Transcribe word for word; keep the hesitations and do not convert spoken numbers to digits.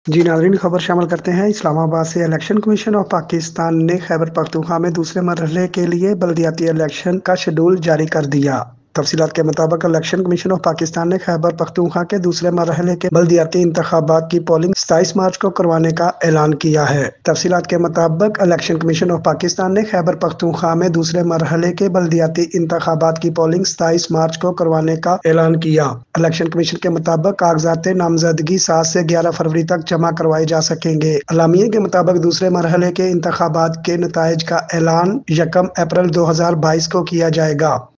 जी नाज़रीन, खबर शामिल करते हैं। इस्लामाबाद से इलेक्शन कमीशन ऑफ पाकिस्तान ने खैबर पख्तूनख्वा में दूसरे मरहले के लिए बल्दियाती इलेक्शन का शेड्यूल जारी कर दिया। तफसीलात के मुताबिक इलेक्शन कमीशन ऑफ पाकिस्तान ने खैबर पख्तूनख्वा के दूसरे मरहले के बल्दियाती इंतखाबात की पोलिंग सताईस मार्च को करवाने का ऐलान किया है। तफसीलात के मुताबिक इलेक्शन कमीशन ऑफ पाकिस्तान ने खैबर पख्तूनख्वा में दूसरे मरहले के बल्दियाती इंतखाबात की पोलिंग सताईस मार्च को करवाने का ऐलान किया। इलेक्शन कमीशन के मुताबिक कागजात नामजदगी सात से ग्यारह फरवरी तक जमा करवाए जा सकेंगे। अलामिये के मुताबिक दूसरे मरहले के इंतखाबात के नताइज का ऐलान यकम अप्रैल दो हजार बाईस को किया जाएगा।